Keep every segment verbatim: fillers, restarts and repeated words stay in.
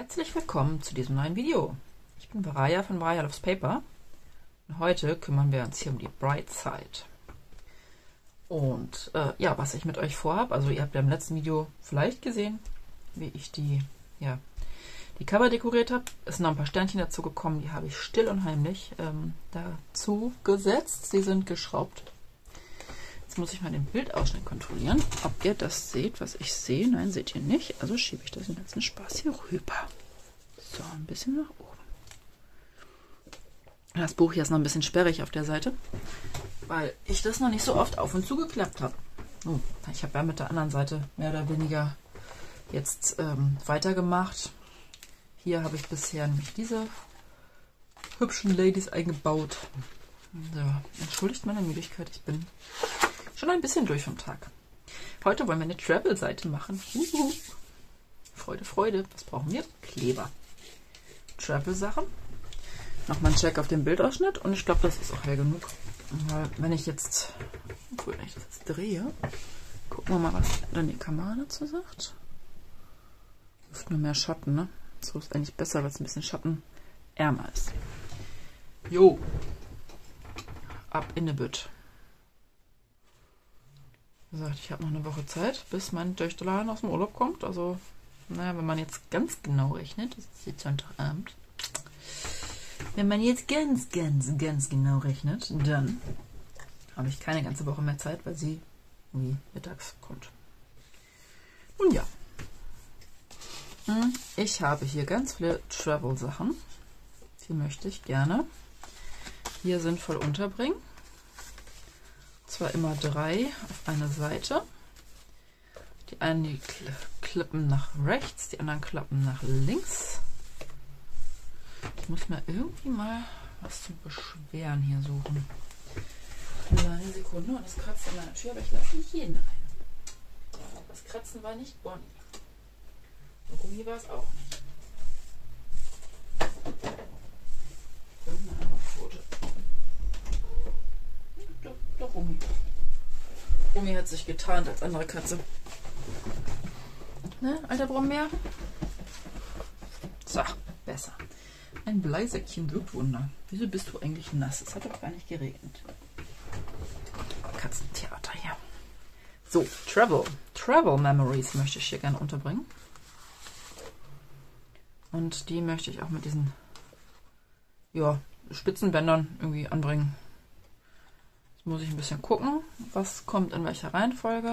Herzlich willkommen zu diesem neuen Video. Ich bin Varaya von Varaya Loves Paper und heute kümmern wir uns hier um die Bright Side. Und äh, ja, was ich mit euch vorhabe, also ihr habt ja im letzten Video vielleicht gesehen, wie ich die, ja, die Cover dekoriert habe. Es sind noch ein paar Sternchen dazu gekommen, die habe ich still und heimlich ähm, dazu gesetzt. Sie sind geschraubt. Jetzt muss ich mal den Bildausschnitt kontrollieren, ob ihr das seht, was ich sehe. Nein, seht ihr nicht. Also schiebe ich das den ganzen Spaß hier rüber. So, ein bisschen nach oben. Das Buch hier ist noch ein bisschen sperrig auf der Seite, weil ich das noch nicht so oft auf und zu geklappt habe. Oh, ich habe ja mit der anderen Seite mehr oder weniger jetzt ähm, weitergemacht. Hier habe ich bisher nämlich diese hübschen Ladies eingebaut. So, entschuldigt meine Müdigkeit, ich bin schon ein bisschen durch vom Tag. Heute wollen wir eine Travel-Seite machen. Uhu. Freude, Freude. Was brauchen wir? Kleber. Travel-Sachen. Nochmal ein Check auf den Bildausschnitt und ich glaube, das ist auch hell genug. Weil wenn ich jetzt, obwohl, wenn ich das jetzt drehe, gucken wir mal, was dann die Kamera dazu sagt. Wirft nur mehr Schatten, ne? So ist eigentlich besser, weil es ein bisschen schattenärmer ist. Jo. Ab in die Bütt. Wie gesagt, ich habe noch eine Woche Zeit, bis mein Töchterlein aus dem Urlaub kommt. Also, naja, wenn man jetzt ganz genau rechnet, das ist jetzt Sonntagabend. Wenn man jetzt ganz, ganz, ganz genau rechnet, dann habe ich keine ganze Woche mehr Zeit, weil sie irgendwie mittags kommt. Und ja, ich habe hier ganz viele Travel-Sachen. Die möchte ich gerne hier sinnvoll unterbringen. Zwar immer drei auf einer Seite. Die einen die klippen nach rechts, die anderen klappen nach links. Ich muss mir irgendwie mal was zum Beschweren hier suchen. Eine Sekunde, und das kratzt an meiner Tür, aber ich lasse nicht jeden rein. Das Kratzen war nicht Bonnie. Und Gummi war es auch nicht. Irgendeine andere Pfote. Doch, doch, Rumi. Rumi hat sich getarnt als andere Katze. Ne, alter Brombeer? So, besser. Ein Bleisäckchen wirkt Wunder. Wieso bist du eigentlich nass? Es hat doch gar nicht geregnet. Katzentheater hier. So, Travel. Travel Memories möchte ich hier gerne unterbringen. Und die möchte ich auch mit diesen, ja, Spitzenbändern irgendwie anbringen. Jetzt muss ich ein bisschen gucken, was kommt in welcher Reihenfolge.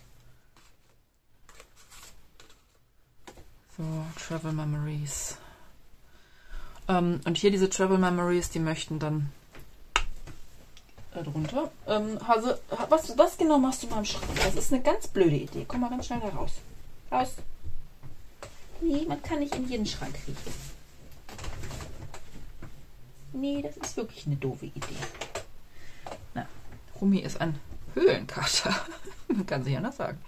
So, Travel Memories. Ähm, und hier diese Travel Memories, die möchten dann da drunter. Ähm, Hase, was, was genau machst du mal im Schrank? Das ist eine ganz blöde Idee. Komm mal ganz schnell da raus. Raus. Nee, man kann nicht in jeden Schrank kriechen. Nee, das ist wirklich eine doofe Idee. Na, Rumi ist ein Höhlenkater. Man kann sich anders sagen.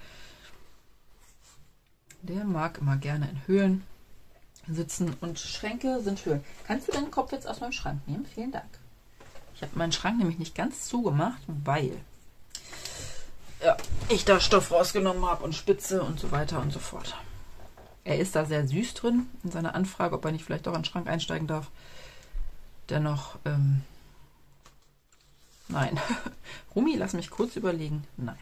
Der mag immer gerne in Höhlen sitzen und Schränke sind Höhlen. Kannst du deinen Kopf jetzt aus meinem Schrank nehmen? Vielen Dank. Ich habe meinen Schrank nämlich nicht ganz zugemacht, weil ja, ich da Stoff rausgenommen habe und Spitze und so weiter und so fort. Er ist da sehr süß drin in seiner Anfrage, ob er nicht vielleicht auch in den Schrank einsteigen darf. Dennoch, ähm, nein. Rumi, lass mich kurz überlegen. Nein.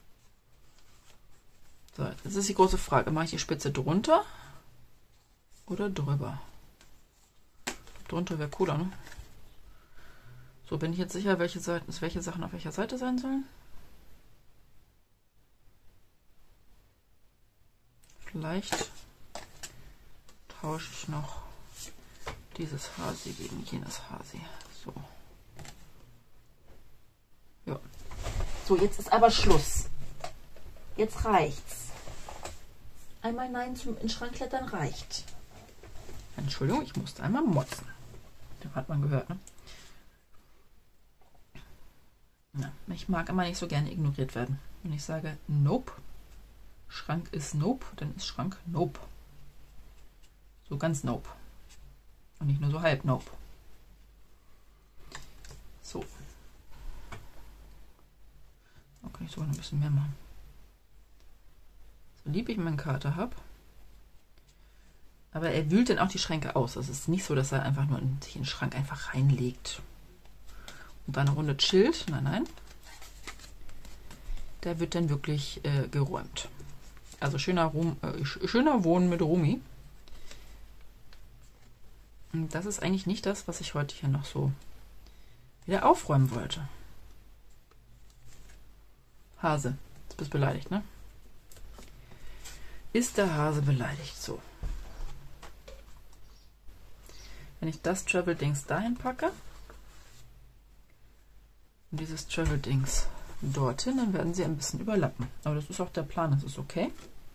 So, jetzt ist die große Frage. Mache ich die Spitze drunter oder drüber? Drunter wäre cooler, ne? So, bin ich jetzt sicher, welche Seiten, welche Sachen auf welcher Seite sein sollen? Vielleicht tausche ich noch dieses Hasi gegen jenes Hasi. So. Ja. So, jetzt ist aber Schluss. Jetzt reicht's. Einmal Nein zum in den Schrank klettern reicht. Entschuldigung, ich musste einmal motzen. Das hat man gehört, ne? Ja, ich mag immer nicht so gerne ignoriert werden. Wenn ich sage Nope, Schrank ist Nope, dann ist Schrank Nope. So ganz Nope. Und nicht nur so halb Nope. So. Da kann ich sogar noch ein bisschen mehr machen. So lieb ich meinen Kater habe, Aber er wühlt dann auch die Schränke aus. Es ist nicht so, dass er einfach nur in, sich in den Schrank einfach reinlegt und dann eine Runde chillt. Nein, nein. Der wird dann wirklich äh, geräumt. Also schöner, Rum, äh, schöner Wohnen mit Rumi. Und das ist eigentlich nicht das, was ich heute hier noch so wieder aufräumen wollte. Hase, jetzt bist du beleidigt, ne? Ist der Hase beleidigt? So. Wenn ich das Travel-Dings dahin packe und dieses Travel-Dings dorthin, dann werden sie ein bisschen überlappen. Aber das ist auch der Plan, das ist okay.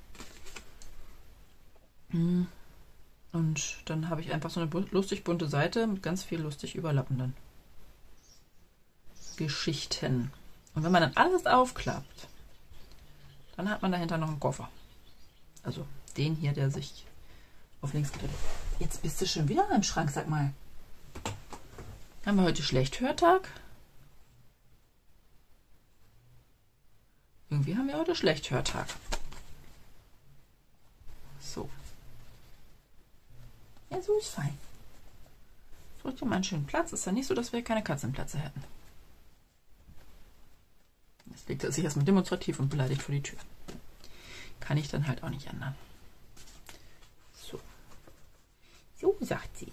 Und dann habe ich einfach so eine lustig bunte Seite mit ganz viel lustig überlappenden Geschichten. Und wenn man dann alles aufklappt, dann hat man dahinter noch einen Koffer. Also den hier, der sich auf links gedreht hat. Jetzt bist du schon wieder im Schrank, sag mal. Haben wir heute Schlechthörtag? Irgendwie haben wir heute Schlechthörtag. So. Ja, so ist fein. Such dir mal einen schönen Platz. Ist ja nicht so, dass wir keine Katzenplätze hätten. Jetzt legt er sich erstmal demonstrativ und beleidigt vor die Tür. Kann ich dann halt auch nicht ändern. So. So sagt sie.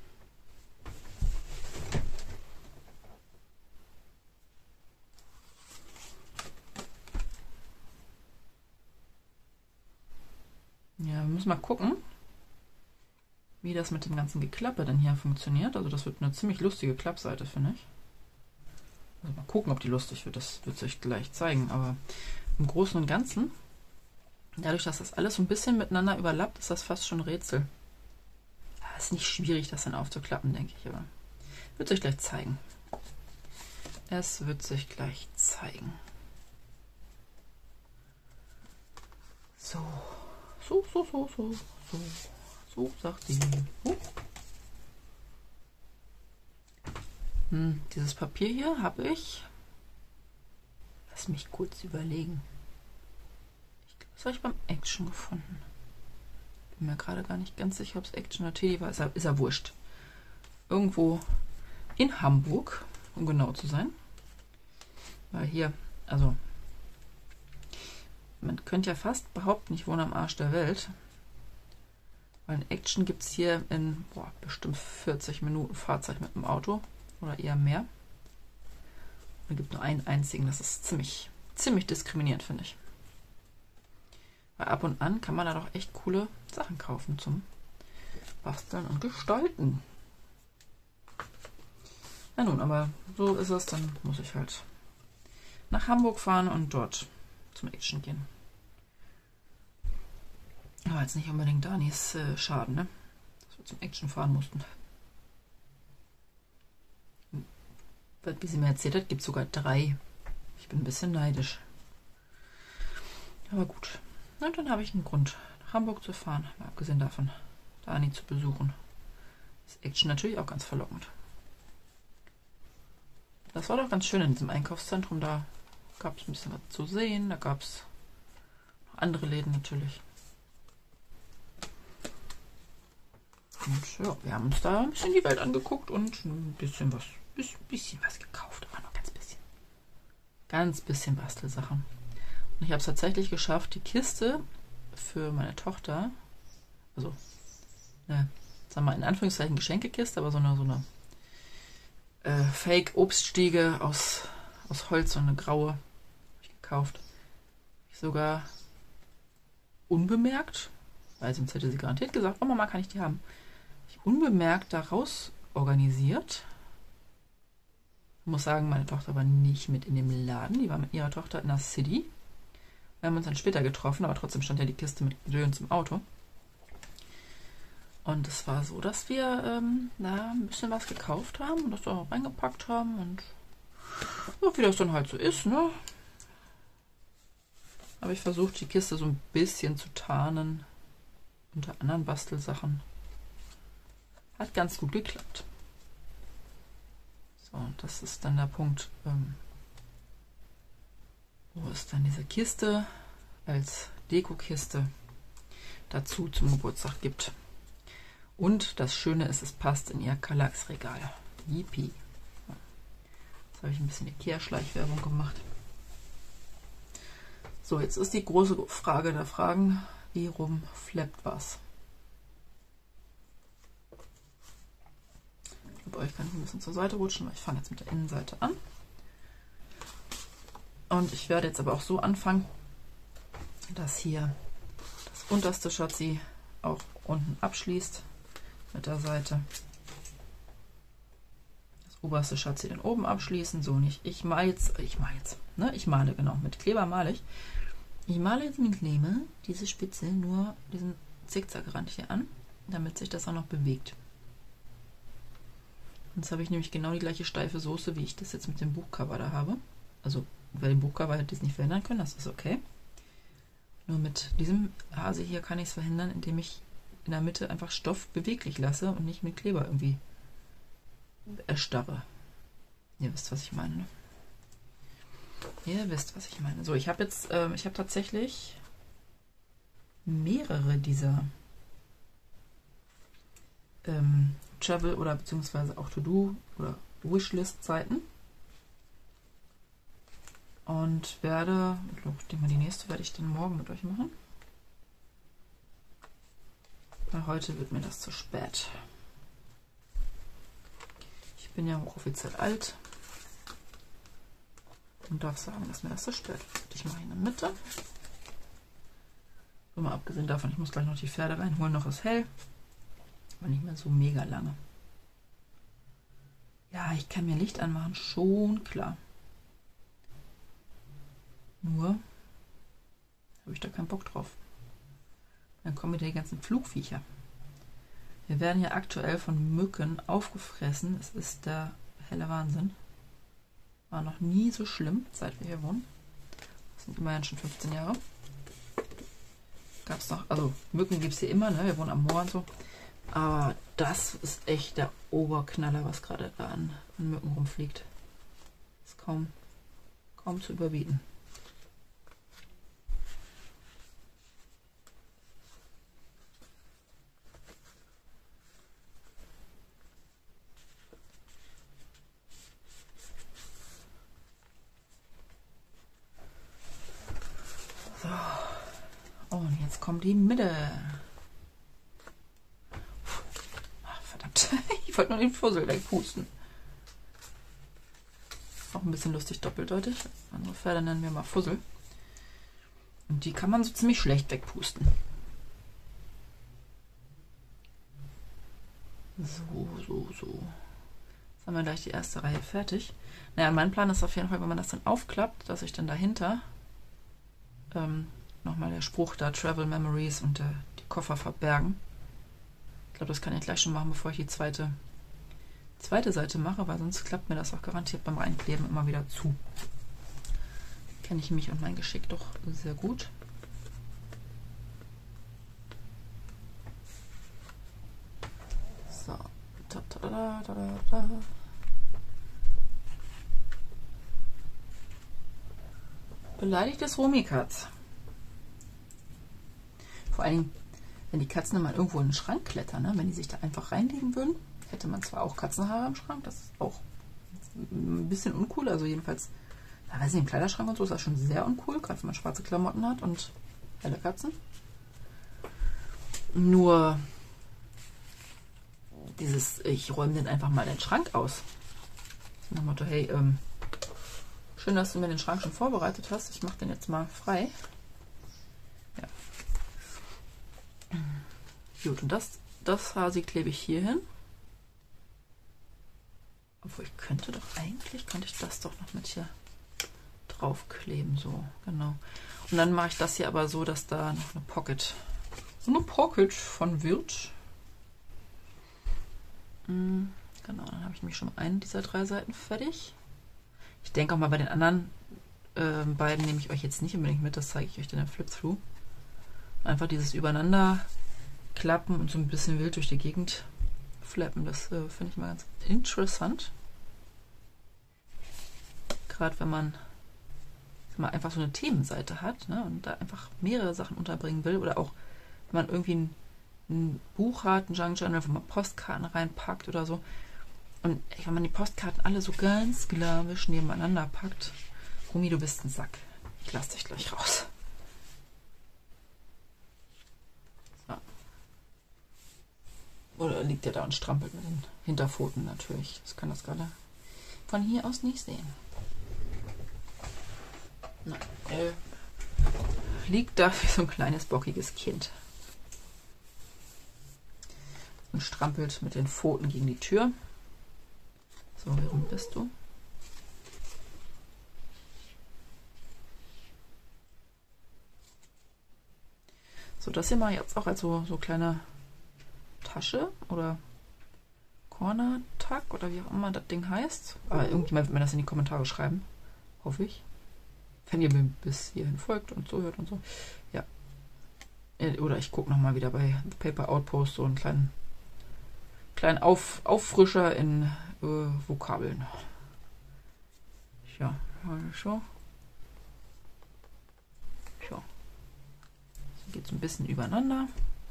Ja, wir müssen mal gucken, wie das mit dem ganzen Geklappe dann hier funktioniert. Also das wird eine ziemlich lustige Klappseite, finde ich. Also mal gucken, ob die lustig wird. Das wird sich gleich zeigen. Aber im Großen und Ganzen, dadurch, dass das alles so ein bisschen miteinander überlappt, ist das fast schon ein Rätsel. Ja, ist nicht schwierig, das dann aufzuklappen, denke ich. Aber wird sich gleich zeigen. Es wird sich gleich zeigen. So. So, so, so, so, so. So, sagt sie. Oh. Hm, dieses Papier hier habe ich. Lass mich kurz überlegen. Ich glaube, das habe ich beim Action gefunden. Bin mir gerade gar nicht ganz sicher, ob es Action oder Teddy war. Ist ja, ist ja wurscht. Irgendwo in Hamburg, um genau zu sein. Weil hier, also, man könnte ja fast behaupten, ich wohne am Arsch der Welt. Weil in Action gibt es hier in boah, bestimmt vierzig Minuten Fahrzeit mit dem Auto. Oder eher mehr. Es gibt nur einen einzigen. Das ist ziemlich, ziemlich diskriminierend, finde ich. Weil ab und an kann man da doch echt coole Sachen kaufen zum Basteln und Gestalten. Na nun, aber so ist es. Dann muss ich halt nach Hamburg fahren und dort zum Action gehen. Aber jetzt nicht unbedingt Danis äh, Schaden, ne? Dass wir zum Action fahren mussten. Wie sie mir erzählt hat, gibt es sogar drei. Ich bin ein bisschen neidisch. Aber gut. Und dann habe ich einen Grund, nach Hamburg zu fahren. Mal abgesehen davon, Dani zu besuchen. Ist Action natürlich auch ganz verlockend. Das war doch ganz schön in diesem Einkaufszentrum. Da gab es ein bisschen was zu sehen. Da gab es noch andere Läden natürlich. Und ja, wir haben uns da ein bisschen die Welt angeguckt und ein bisschen was, bisschen was gekauft. Aber nur ganz bisschen. Ganz bisschen Bastelsachen. Und ich habe es tatsächlich geschafft, die Kiste für meine Tochter, also eine, sagen wir mal in Anführungszeichen Geschenkekiste, aber so eine, so eine äh, Fake-Obststiege aus, aus Holz, so eine graue, habe ich gekauft. Ich sogar unbemerkt, weil sonst hätte sie garantiert gesagt, oh Mama, kann ich die haben. Ich unbemerkt daraus organisiert. Ich muss sagen, meine Tochter war nicht mit in dem Laden, die war mit ihrer Tochter in der City. Wir haben uns dann später getroffen, aber trotzdem stand ja die Kiste mit Gedöns im Auto. Und es war so, dass wir ähm, na, ein bisschen was gekauft haben und das da reingepackt haben und ja, wie das dann halt so ist, ne? Habe ich versucht, die Kiste so ein bisschen zu tarnen unter anderen Bastelsachen. Hat ganz gut geklappt. So, und das ist dann der Punkt, ähm, wo es dann diese Kiste als Dekokiste dazu zum Geburtstag gibt. Und das Schöne ist, es passt in ihr Kallax-Regal. Yippie. Jetzt habe ich ein bisschen Ikea-Schleichwerbung gemacht. So, jetzt ist die große Frage der Fragen, wie rum flappt was? Bei euch kann ich ein bisschen zur Seite rutschen, weil ich fange jetzt mit der Innenseite an. Und ich werde jetzt aber auch so anfangen, dass hier das unterste Chassis auch unten abschließt mit der Seite. Das oberste Chassis dann oben abschließen, so nicht. Ich male jetzt, ich male jetzt, ne? Ich male, genau, mit Kleber male ich. Ich male jetzt mit Kleber diese Spitze, nur diesen Zickzackrand hier an, damit sich das auch noch bewegt. Jetzt habe ich nämlich genau die gleiche steife Soße, wie ich das jetzt mit dem Buchcover da habe. Also bei dem Buchcover hätte ich es nicht verhindern können, das ist okay. Nur mit diesem Hase hier kann ich es verhindern, indem ich in der Mitte einfach Stoff beweglich lasse und nicht mit Kleber irgendwie erstarre. Ihr wisst, was ich meine. Ne? Ihr wisst, was ich meine. So, ich habe jetzt, ähm, ich habe tatsächlich mehrere dieser ähm, Travel oder beziehungsweise auch To-Do oder Wishlist-Seiten und werde, ich denke mal, die nächste werde ich dann morgen mit euch machen, weil heute wird mir das zu spät. Ich bin ja hochoffiziell alt und darf sagen, dass mir das zu spät wird. Ich mache in der Mitte. So, mal abgesehen davon, ich muss gleich noch die Pferde reinholen, noch ist hell. Aber nicht mehr so mega lange. Ja, ich kann mir Licht anmachen, schon klar. Nur habe ich da keinen Bock drauf. Dann kommen wieder die ganzen Flugviecher. Wir werden ja aktuell von Mücken aufgefressen. Es ist der helle Wahnsinn. War noch nie so schlimm, seit wir hier wohnen. Das sind immerhin schon fünfzehn Jahre. Gab es noch, also Mücken gibt es hier immer, ne? Wir wohnen am Moor und so. Aber das ist echt der Oberknaller, was gerade da an, an Mücken rumfliegt. Ist kaum, kaum zu überbieten. So. Und jetzt kommt die Mitte. Ich wollte nur den Fussel wegpusten. Auch ein bisschen lustig doppeldeutig. Andere Pferde nennen wir mal Fussel. Und die kann man so ziemlich schlecht wegpusten. So, so, so. Jetzt haben wir gleich die erste Reihe fertig. Naja, mein Plan ist auf jeden Fall, wenn man das dann aufklappt, dass ich dann dahinter ähm, nochmal der Spruch da, Travel Memories und der, die Koffer verbergen. Ich glaube, das kann ich gleich schon machen, bevor ich die zweite, zweite Seite mache, weil sonst klappt mir das auch garantiert beim Reinkleben immer wieder zu. Kenne ich mich und mein Geschick doch sehr gut. So. Da, da, da, da, da, da. Beleidigtes Romikatz. Vor allen Dingen, wenn die Katzen dann mal irgendwo in den Schrank klettern, ne? Wenn die sich da einfach reinlegen würden, hätte man zwar auch Katzenhaare im Schrank, das ist auch ein bisschen uncool, also jedenfalls, ja, weiß nicht, im Kleiderschrank und so ist das schon sehr uncool, gerade wenn man schwarze Klamotten hat und helle Katzen. Nur dieses, ich räume den einfach mal den Schrank aus. Nach dem Motto, hey, ähm, schön, dass du mir den Schrank schon vorbereitet hast, ich mache den jetzt mal frei. Ja. Gut, und das, das Hasi klebe ich hier hin. Obwohl, ich könnte doch eigentlich, könnte ich das doch noch mit hier draufkleben, so, genau. Und dann mache ich das hier aber so, dass da noch eine Pocket, so eine Pocket von wird. Mhm, genau, dann habe ich nämlich schon einen dieser drei Seiten fertig. Ich denke auch mal, bei den anderen äh, beiden nehme ich euch jetzt nicht unbedingt mit, das zeige ich euch dann im Flip-Through. Einfach dieses Übereinander klappen und so ein bisschen wild durch die Gegend flappen, das äh, finde ich mal ganz interessant. Gerade wenn man, wenn man einfach so eine Themenseite hat, ne, und da einfach mehrere Sachen unterbringen will oder auch wenn man irgendwie ein, ein Buch hat, ein Junk Journal, wo man Postkarten reinpackt oder so. Und ey, wenn man die Postkarten alle so ganz sklavisch nebeneinander packt, Rumi, du bist ein Sack. Ich lass dich gleich raus. So. Oder liegt der da und strampelt mit den Hinterpfoten natürlich. Das kann das gerade von hier aus nicht sehen. Nein, er liegt da wie so ein kleines bockiges Kind. Und strampelt mit den Pfoten gegen die Tür. So, wie rum bist du? So, das hier mache ich jetzt auch als so, so kleine Tasche oder Corner-Tag oder wie auch immer das Ding heißt. Aber irgendjemand wird mir das in die Kommentare schreiben. Hoffe ich. Wenn ihr mir bis hierhin folgt und so hört und so. Ja. Oder ich gucke nochmal wieder bei Paper Outpost so einen kleinen, kleinen Auf, Auffrischer in äh, Vokabeln. Ja, so. So. So geht es ein bisschen übereinander.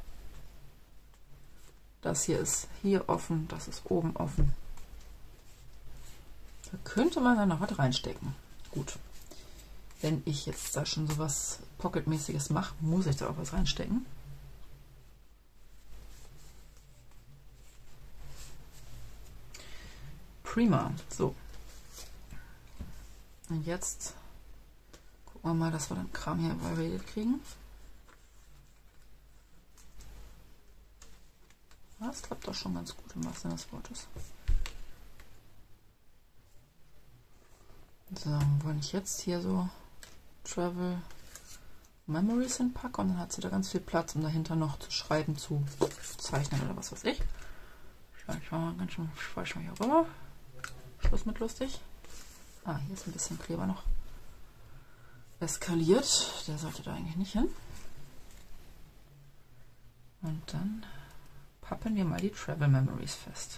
Das hier ist hier offen, das ist oben offen. Da könnte man dann noch was reinstecken. Gut. Wenn ich jetzt da schon sowas Pocket-mäßiges mache, muss ich da auch was reinstecken. Prima. So. Und jetzt gucken wir mal, dass wir den Kram hier variiert kriegen. Das klappt doch schon ganz gut im wahrsten Sinne des Wortes. So, wenn ich jetzt hier so Travel Memories hinpacke und dann hat sie da ganz viel Platz, um dahinter noch zu schreiben, zu zeichnen oder was weiß ich. Ja, ich mache mal ganz schön falsch mal hier rüber. Schluss mit lustig. Ah, hier ist ein bisschen Kleber noch eskaliert. Der sollte da eigentlich nicht hin. Und dann pappen wir mal die Travel Memories fest.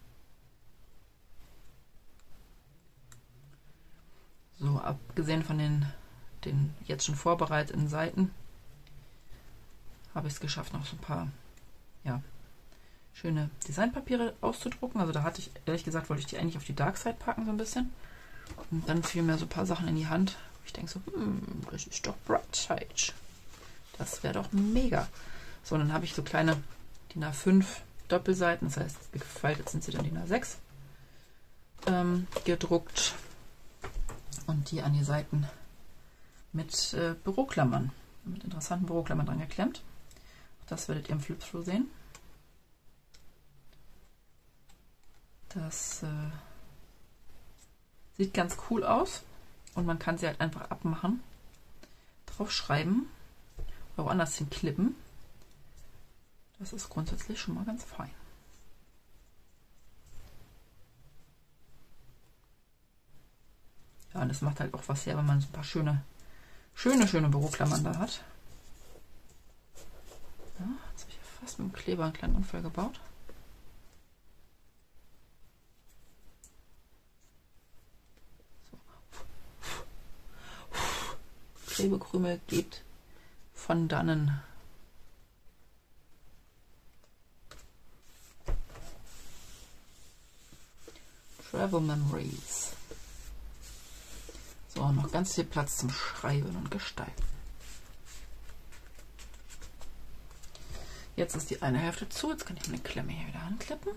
So, abgesehen von den, den jetzt schon vorbereiteten Seiten, habe ich es geschafft, noch so ein paar ja, schöne Designpapiere auszudrucken. Also da hatte ich, ehrlich gesagt, wollte ich die eigentlich auf die Dark Side packen, so ein bisschen. Und dann fielen mir so ein paar Sachen in die Hand. Ich denke so, hm, das ist doch Bright Side. Das wäre doch mega. So, und dann habe ich so kleine D I N A fünf Doppelseiten, das heißt, gefaltet sind sie dann D I N A sechs, ähm, gedruckt. Und die an die Seiten mit äh, Büroklammern, mit interessanten Büroklammern dran geklemmt. Das werdet ihr im Flip-Through sehen. Das äh, sieht ganz cool aus und man kann sie halt einfach abmachen, drauf schreiben oder woanders hin klippen. Das ist grundsätzlich schon mal ganz fein. Ja, und das macht halt auch was her, wenn man so ein paar schöne, schöne, schöne Büroklammern da hat. Ja, jetzt habe ich fast mit dem Kleber einen kleinen Unfall gebaut. So. Klebekrümel geht von dannen. Travel Memories. So, noch ganz viel Platz zum Schreiben und Gestalten. Jetzt ist die eine Hälfte zu. Jetzt kann ich meine Klemme hier wieder anklippen.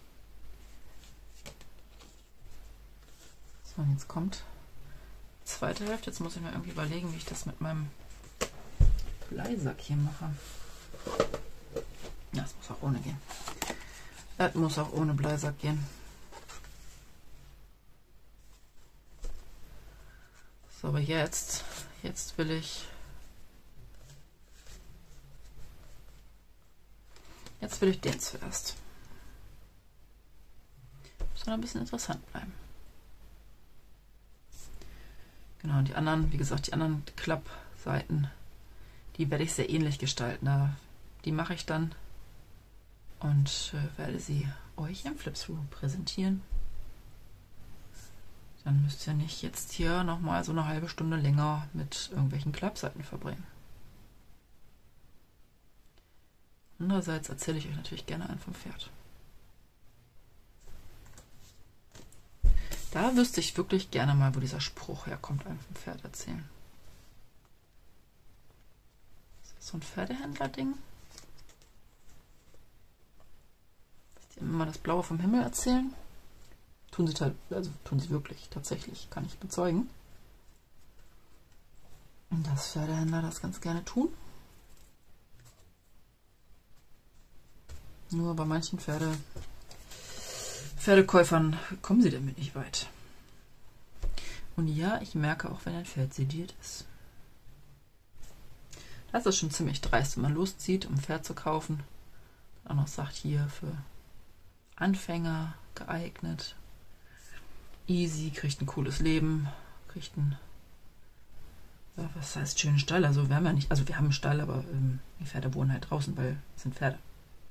So, und jetzt kommt die zweite Hälfte. Jetzt muss ich mir irgendwie überlegen, wie ich das mit meinem Bleisack hier mache. Das muss auch ohne gehen. Das muss auch ohne Bleisack gehen. So, aber jetzt, jetzt will ich, jetzt will ich den zuerst. Soll ein bisschen interessant bleiben. Genau, und die anderen, wie gesagt, die anderen Klappseiten, die werde ich sehr ähnlich gestalten. Da, die mache ich dann und äh, werde sie euch im Flip-Through präsentieren. Dann müsst ihr nicht jetzt hier nochmal so eine halbe Stunde länger mit irgendwelchen Klappseiten verbringen. Andererseits erzähle ich euch natürlich gerne einen vom Pferd. Da wüsste ich wirklich gerne mal, wo dieser Spruch herkommt, einen vom Pferd erzählen. Ist das so ein Pferdehändler-Ding? Dass die immer das Blaue vom Himmel erzählen? Tun sie, also tun sie wirklich, tatsächlich, kann ich bezeugen. Und dass Pferdehändler das ganz gerne tun. Nur bei manchen Pferde, Pferdekäufern kommen sie damit nicht weit. Und ja, ich merke auch, wenn ein Pferd sediert ist. Das ist schon ziemlich dreist, wenn man loszieht, um ein Pferd zu kaufen. Auch noch sagt, hier für Anfänger geeignet. Easy, kriegt ein cooles Leben, kriegt ein, ja, was heißt schönen Stall? Also wir haben ja nicht, also wir haben einen Stall, aber ähm, die Pferde wohnen halt draußen, weil es sind Pferde.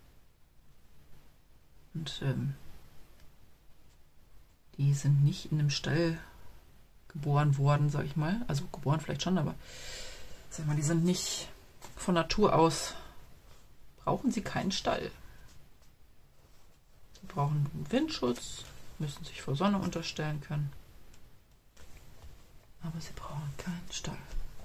Und ähm, die sind nicht in einem Stall geboren worden, sag ich mal. Also geboren vielleicht schon, aber sag mal, die sind nicht von Natur aus, brauchen sie keinen Stall. Sie brauchen Windschutz, müssen sich vor Sonne unterstellen können. Aber sie brauchen keinen Stall.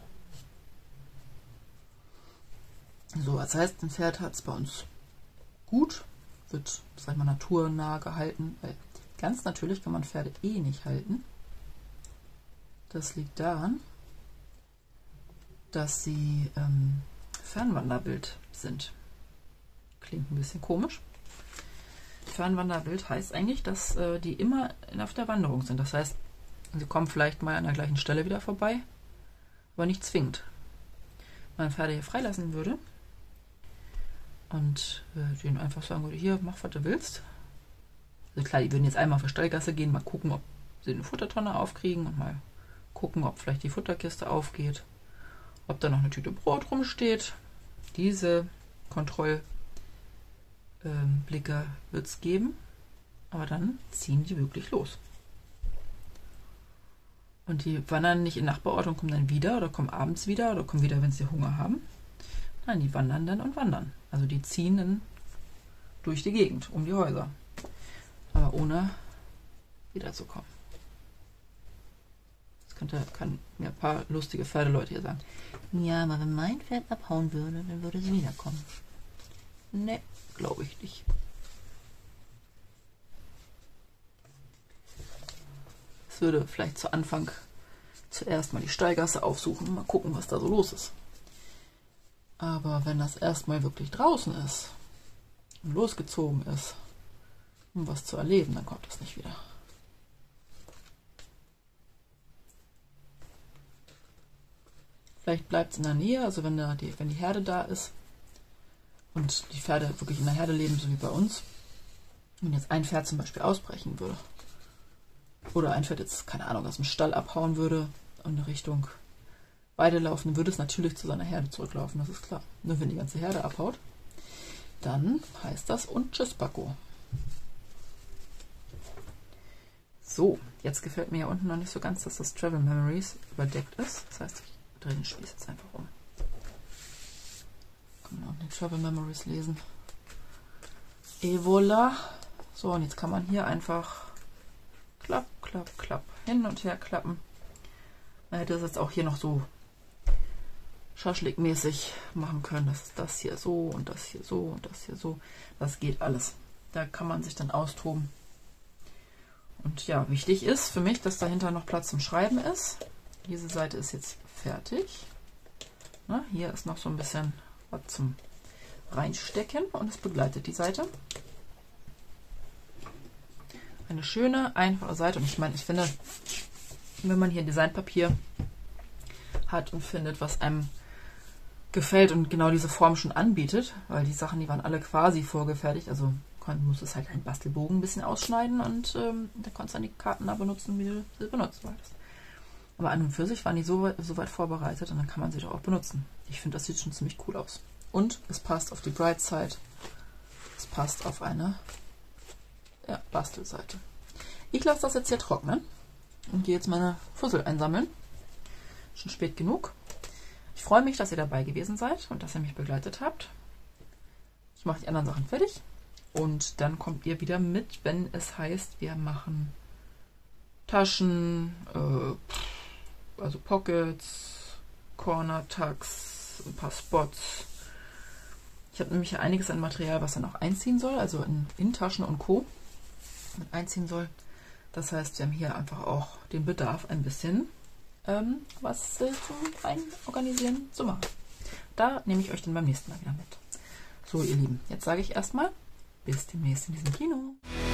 So, das heißt, ein Pferd hat es bei uns gut, wird, sag ich mal, naturnah gehalten, weil ganz natürlich kann man Pferde eh nicht halten. Das liegt daran, dass sie ähm, Fernwanderwild sind. Klingt ein bisschen komisch. Fernwanderwild heißt eigentlich, dass äh, die immer auf der Wanderung sind. Das heißt, sie kommen vielleicht mal an der gleichen Stelle wieder vorbei, aber nicht zwingend. Wenn man Pferde hier freilassen würde und äh, denen einfach sagen würde, hier, mach, was du willst. Also klar, die würden jetzt einmal auf die Stallgasse gehen, mal gucken, ob sie eine Futtertonne aufkriegen und mal gucken, ob vielleicht die Futterkiste aufgeht, ob da noch eine Tüte Brot rumsteht. Diese Kontrollblicke wird es geben, aber dann ziehen die wirklich los. Und die wandern nicht in Nachbarorte und kommen dann wieder oder kommen abends wieder oder kommen wieder, wenn sie Hunger haben. Nein, die wandern dann und wandern. Also die ziehen dann durch die Gegend, um die Häuser. Aber ohne wiederzukommen. Das könnte, kann mir ein paar lustige Pferdeleute hier sagen. Ja, aber wenn mein Pferd abhauen würde, dann würde sie wiederkommen. Ne, glaube ich nicht. Es würde vielleicht zu Anfang zuerst mal die Stallgasse aufsuchen und mal gucken, was da so los ist. Aber wenn das erstmal wirklich draußen ist und losgezogen ist, um was zu erleben, dann kommt es nicht wieder. Vielleicht bleibt es in der Nähe, also wenn, da die, wenn die Herde da ist und die Pferde wirklich in der Herde leben, so wie bei uns. Wenn jetzt ein Pferd zum Beispiel ausbrechen würde oder ein Pferd jetzt, keine Ahnung, aus dem Stall abhauen würde und in Richtung Weide laufen, dann würde es natürlich zu seiner Herde zurücklaufen, das ist klar. Nur wenn die ganze Herde abhaut, dann heißt das und tschüss, Backo. So, jetzt gefällt mir ja unten noch nicht so ganz, dass das Travel Memories überdeckt ist. Das heißt, ich drehe den Spieß jetzt einfach um. Kann man auch die Travel Memories lesen. Et voilà. So, und jetzt kann man hier einfach klapp, klapp, klapp hin und her klappen. Man hätte das jetzt auch hier noch so Schaschlik-mäßig machen können. Das ist das hier so und das hier so und das hier so. Das geht alles. Da kann man sich dann austoben. Und ja, wichtig ist für mich, dass dahinter noch Platz zum Schreiben ist. Diese Seite ist jetzt fertig. Na, hier ist noch so ein bisschen was zum Reinstecken und es begleitet die Seite. Eine schöne, einfache Seite. Und ich meine, ich finde, wenn man hier Designpapier hat und findet, was einem gefällt und genau diese Form schon anbietet, weil die Sachen, die waren alle quasi vorgefertigt, also man muss es halt einen Bastelbogen ein bisschen ausschneiden und ähm, da konntest du dann die Karten da benutzen, wie du sie benutzen wolltest. Aber an und für sich waren die so weit, so weit vorbereitet und dann kann man sie doch auch benutzen. Ich finde, das sieht schon ziemlich cool aus. Und es passt auf die Bright Side. Es passt auf eine ja, Bastelseite. Ich lasse das jetzt hier trocknen und gehe jetzt meine Fussel einsammeln. Schon spät genug. Ich freue mich, dass ihr dabei gewesen seid und dass ihr mich begleitet habt. Ich mache die anderen Sachen fertig und dann kommt ihr wieder mit, wenn es heißt, wir machen Taschen, äh, also Pockets, Corner Tucks, ein paar Spots. Ich habe nämlich einiges an Material, was dann auch einziehen soll, also in, in Taschen und Co. mit einziehen soll. Das heißt, wir haben hier einfach auch den Bedarf, ein bisschen ähm, was äh, zum Einorganisieren zu machen. Da nehme ich euch dann beim nächsten Mal wieder mit. So, ihr Lieben, jetzt sage ich erstmal bis demnächst in diesem Kino.